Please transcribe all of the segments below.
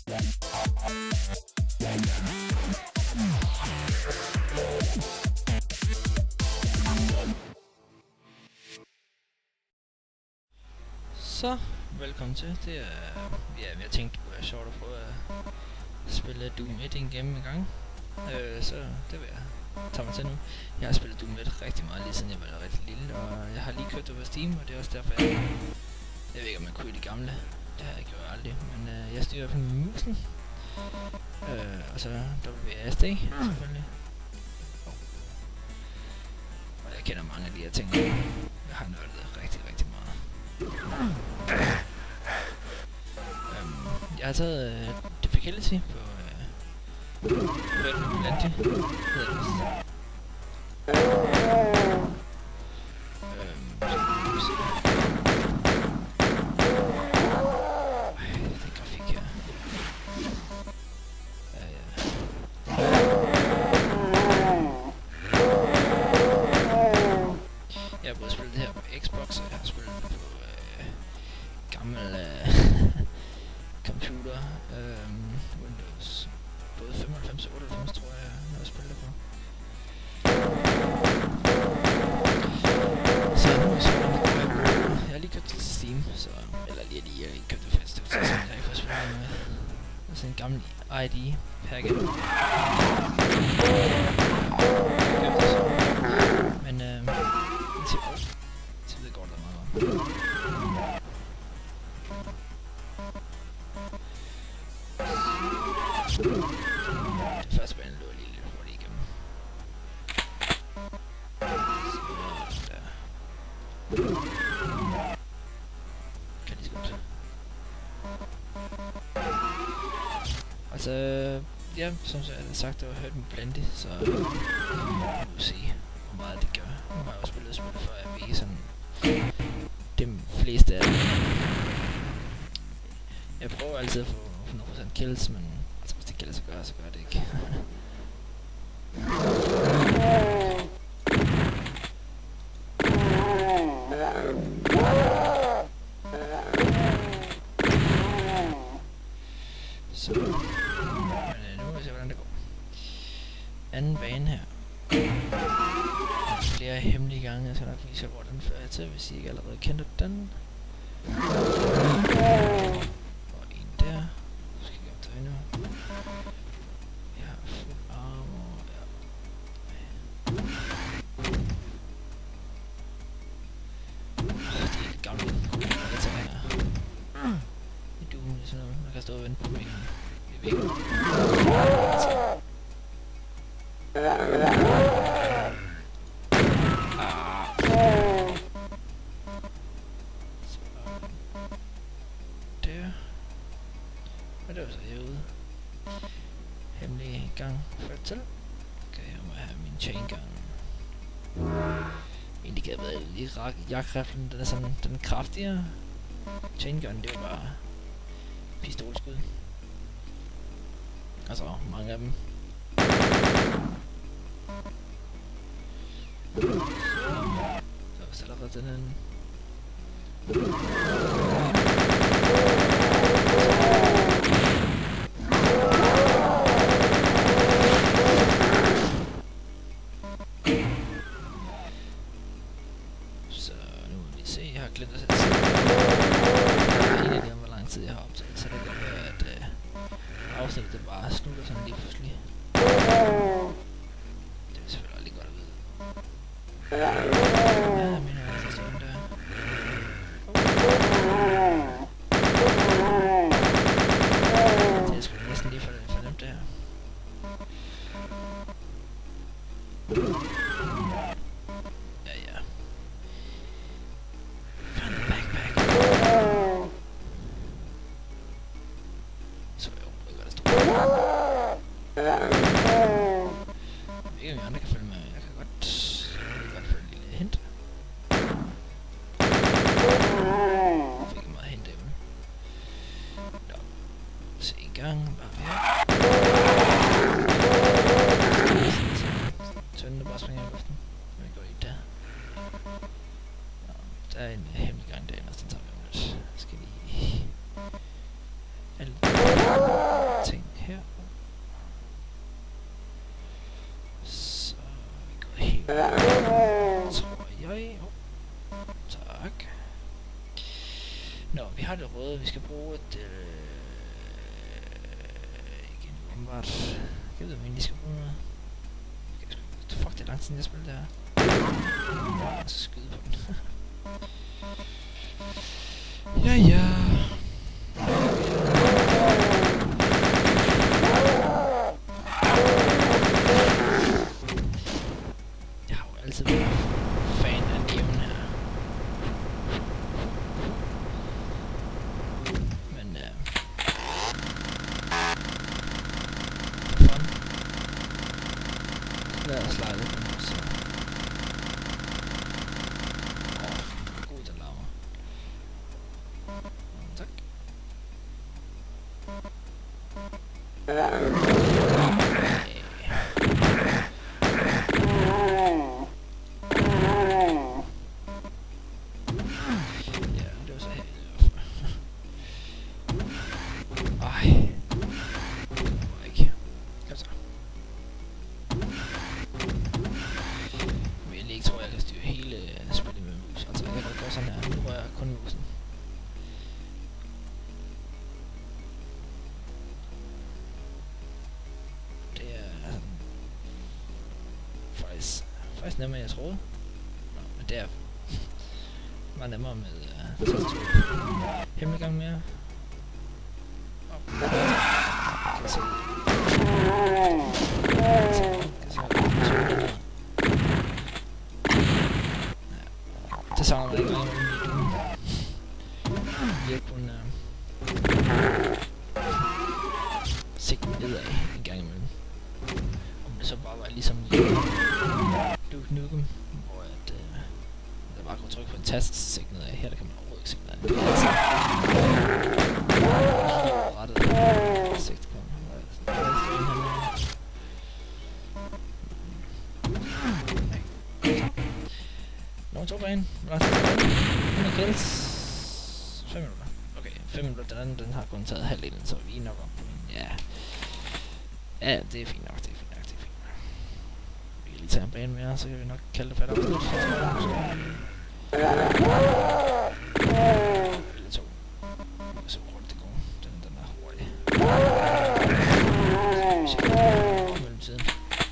Så, velkommen til. Det er, jeg tænkte, det kunne være sjovt at prøve at spille Doom 1 en gang. Så det vil jeg tage mig til nu. Jeg har spillet Doom 1 rigtig meget, lige siden jeg var rigtig lille, og jeg har lige købt det på Steam, og det er også derfor, jeg ved ikke, om man kunne i de gamle. Det har jeg gjort aldrig, men jeg styrer i hvert fald med musen. Og så WASD, selvfølgelig. Og jeg kender mange af de her ting. Jeg har nørdet rigtig meget. Jeg har taget difficulty på Plenty. Det grafik her. Jeg har både spillet det her på Xbox, og jeg har spillet det på gammel computer, Windows, både 95 og 98 tror jeg, når jeg spiller det på. Så nu er jeg har lige købt det til Steam, så, eller jeg har lige købt det fast, så jeg har ikke fået spillet med. Det er sådan en gammel ID packet. Men til det går der meget godt. Det første bane lå lige lidt hurtigt igennem. Så der. Kan lige så godt. Altså, ja, som jeg havde sagt, det var hørt med Plenty, så vi må se, hvor meget det gør. Nu har jeg også spillet før, jeg ved sådan de fleste af dem. Jeg prøver altid at få 100% kills, men altså, hvis det kan lade sig gøre, så gør det ikke. Så, men nu må vi se, hvordan det går. Anden bane her. Flere hemmelige gange, jeg skal nok vise jer, hvor den fører til, hvis I ikke allerede kender den. Og en der. Nu skal jeg gøre det endnu. Jeg har fuld armor. Ja. De er gamle. Jeg tænker her. I Doom, det er sådan noget, man kan stå og vente på mig i væggen. Og det var så herude. Hemmelig gang ført til. Okay, jeg må have min chain gun. Egentlig kan jeg være lige jagtriflen, den er sådan, den er kraftigere. Chain gun, det er jo bare pistolskud. Altså, mange af dem. Så hvis der er sådan en... Så nu må vi se, jeg har glemt at sætte sig. Jeg ved ikke, hvor lang tid jeg har optaget, så det kan være, at afsnittet det bare slutter sådan lige pludselig. Det er selvfølgelig aldrig godt at vide. Ja, min er sådan der. Det er sgu næsten lige fornemt det her. Ja. Find the backpack. Så jo, det gør det stort. Jeg ved ikke, om I andre kan følge med. Jeg kan godt følge en lille hint. Jeg fik meget hint derude. Nå, se en gang. Bare her. Tønden, der bare springer i luften. Jeg går i der. Nå, der er en hemmelig gang derinde, og den tager vi om lidt. Skal vi... Tror jeg. Tak. Nå, vi har det røde. Vi skal bruge et... igen, umiddelbart. Jeg ved, om vi egentlig skal bruge noget. Fuck, det er lang tid, jeg spiller det her. Jeg skal skyde på den. Ja, ja. Jeg har jo altid været fan af neon her. Men fun. Lad os lege lidt med så. God den larmer. Tak. Faktisk nemmere, jeg troede. Nå, men det er meget nemmere med hemmeliggang mere. Kan se. Det savner mig ikke meget i Doom. Vi har kun sigten nedad en gang imellem. Om det så bare var ligesom Duke Nukem, hvor der bare kunne trykke på en tast til sigte nedad. Her der kan man overhovedet ikke sigte nedad. Det er altid rettet sigte på. Nummer 2 bane. Hvor lang tid tilbage? 100 kills. 5 minutter. Okay, 5 minutter. Den anden, den har kun taget halvdelen, så vi er nok om. Ja. Ja, det er fint nok, det er fint nok, det er fint nok. Vi kan lige tage en bane mere, så kan vi nok kalde det fat afsnit. Eller 2. Vi kan se hvor hurtigt det går. Den er hurtig. Mellem tiden.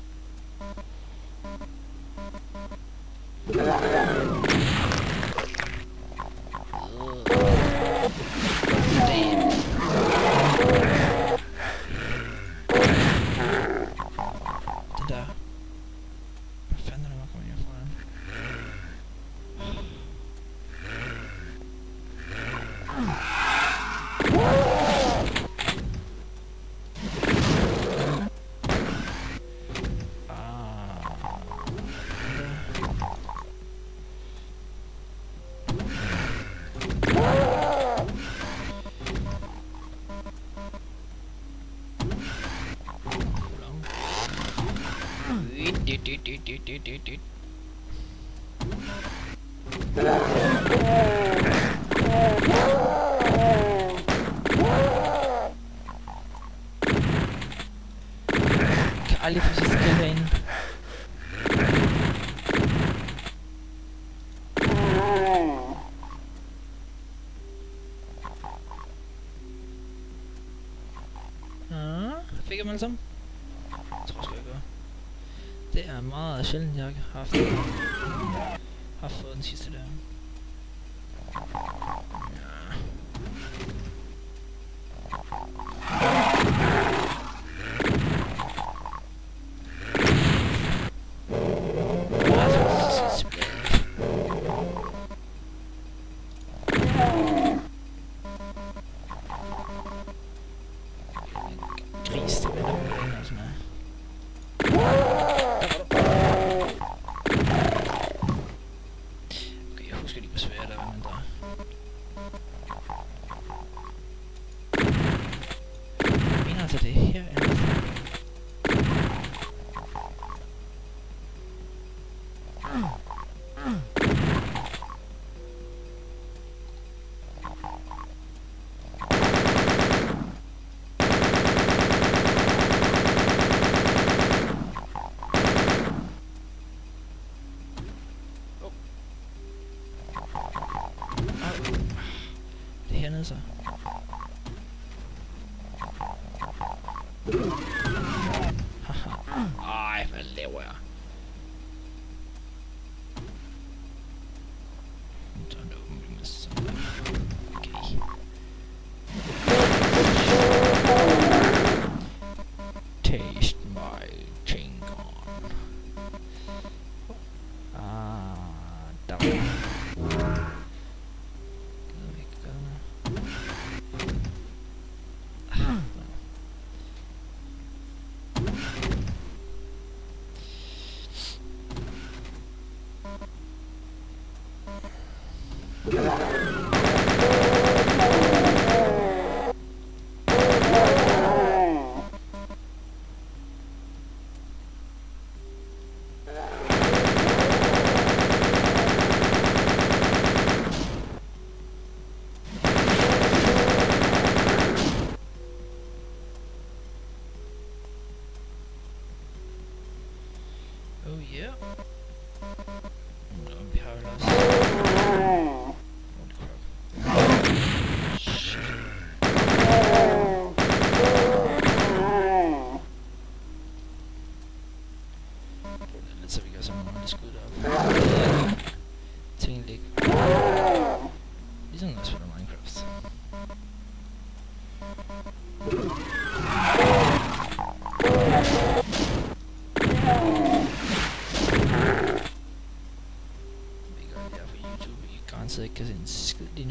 Kan aldrig få sidste kill herinde. Fik jeg dem alle sammen? Jeg tror sgu jeg gør. Det er meget sjældent, jeg har haft fået den sidste der. Altså det her er Ej, hvad laver jeg? Så er det åbenlyst sådan der. Okay. Taste my chingon. Der var det. Gider vi ikke gøre noget? Oh yeah. Nå, vi har jo også... Holy crap. Shit. Det er lidt så vi gør sådan nogle skud deroppe. Ting ligger. Ligesom når jeg spiller Minecraft. Så jeg ikke kan se en skid lige nu.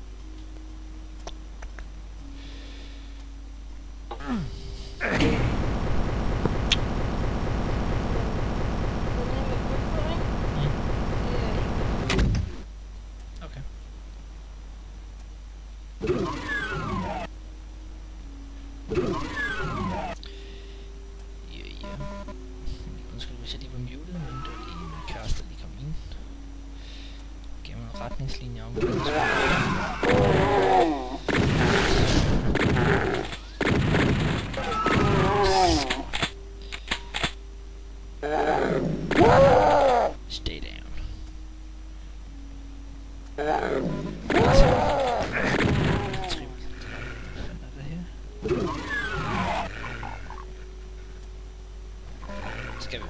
Okay. Ja. Undskyld hvis jeg lige var muted, men det var lige min kæreste, der lige kom ind. Retningslinjer om stay down. Skal vi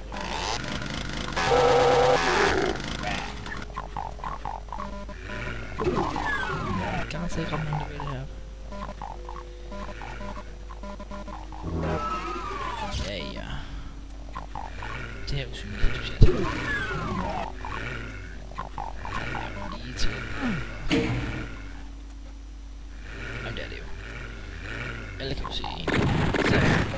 så ikke ret nogen, der ved det her. Ja. Det her er jo synligt, synes jeg. Lige til. Jamen, det er det jo. Alle kan jo se. Så.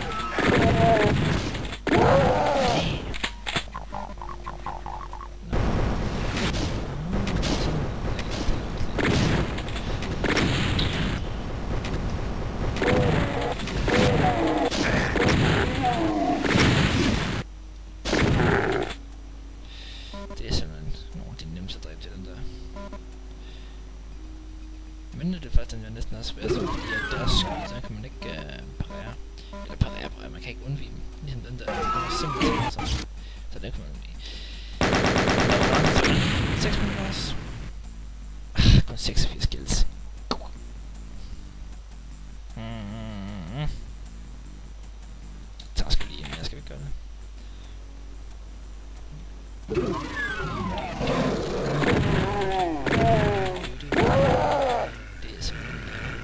Det er simpelthen nogle af de nemmeste dræb til den der. Men det er faktisk den, jeg næsten er svært, fordi at deres skud, så kan man ikke parere. Eller parere, man kan ikke undvige dem. Ligesom den der, det kommer simpelthen til sig. Så den kan man undvige. Der var 6 minutter også. Kun 86 kills. Tager sgu lige ind, jeg skal ikke gøre det. Det er simpelthen...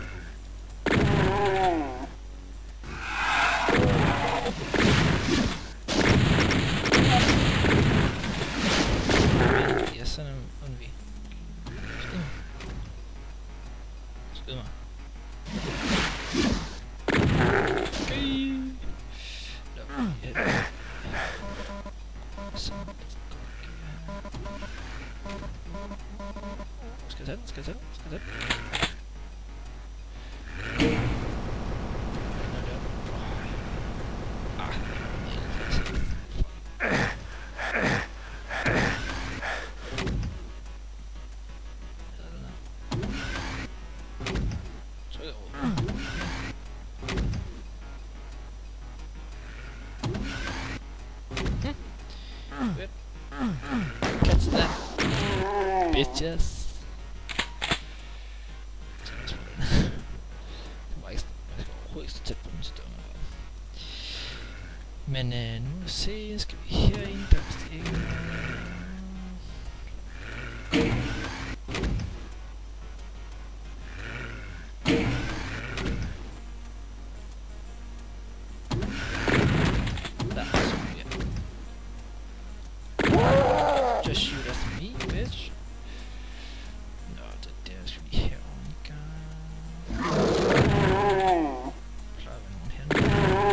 Ja, sådan undvig. Skyd mig. Okay. Skal jeg tage den? Catch that, bitches. Det var ikke overhovedet ikke så tæt på den, så det var Men nu se, skal vi herind, der er vist ikke der er sådan, ja. Just shoot at me, bitch. Nå, det der skal vi herovre en gang. Plejer at være nogen hernede.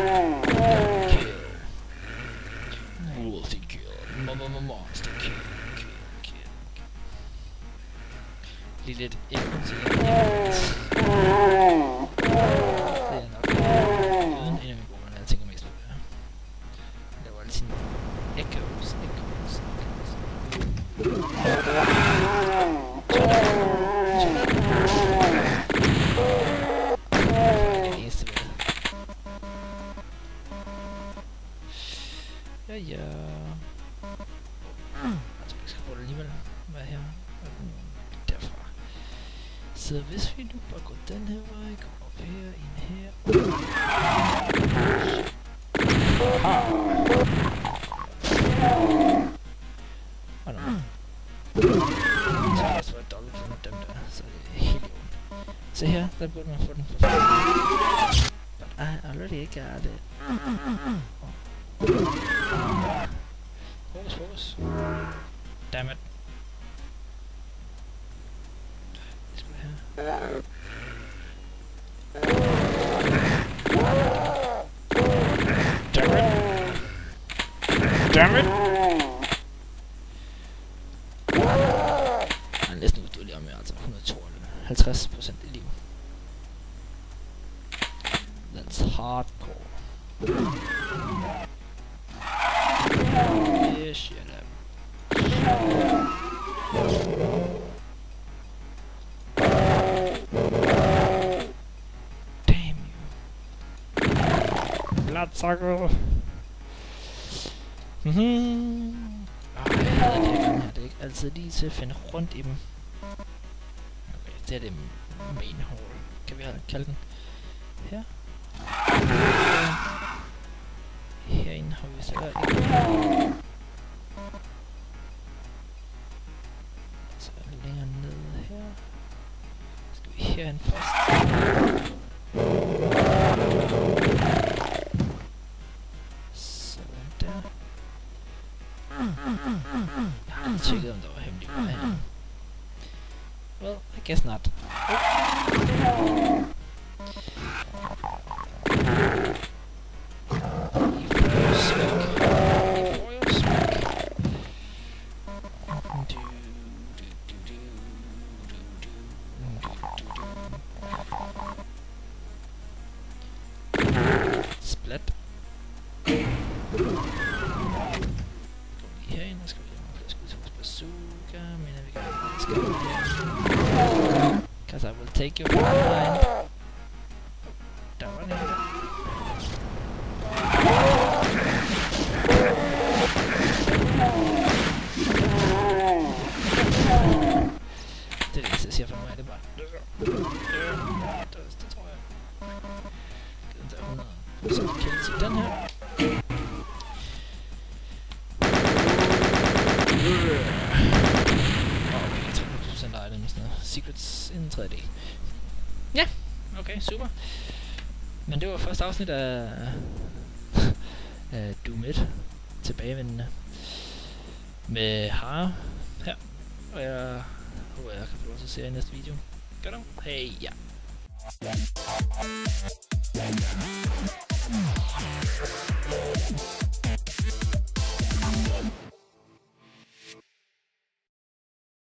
Multi kill. Monster kill. Lige lidt ekko til det. Det er nok lyden, en af mine brugerne, jeg tænker mest på det her. Det var lidt sådan echoes. Det eneste ved det. Ja. Altså, vi skal prøve det alligevel. Hvad her? Derfra. Så hvis vi nu bare går den her vej, går op her, ind her. Og nu. Så kan jeg så være dobbelt med dem der, så det er helt ondt. Se her, der burde man få den for færdig. But I already got it. Fokus. Dammit. Det skal vi have. Dammit! Han er næsten udstået lige om med, altså 152% i liv. That's hardcore. Yeah, shut up. Damn you. Bloodsucker. Jeg hader de her gange her. Det er ikke altid lige til at finde rundt i dem. Okay, det er det main hall. Kan vi kalde den her? Herinde har vi så ikke. Så længere ned her. Skal vi herhen først? Sådan der. Jeg har aldrig tjekket, om der var hemmelige veje her. Well, I guess not. Splat. Herinde skal vi have flere skud til vores bazooka, men vi kan because I will take you from behind. Der var den her. Det er det eneste jeg siger for mig, det er bare det tror jeg. Den der 100% kill til den her. Okay, 30% item og sådan noget. Secrets in 3D. Ja, okay, super. Men det var første afsnit af Doom 1. Tilbagevendende. Med hare her. Og jeg håber, jeg kan få lov til at se jer i næste video. Godt dog. Hej, ja.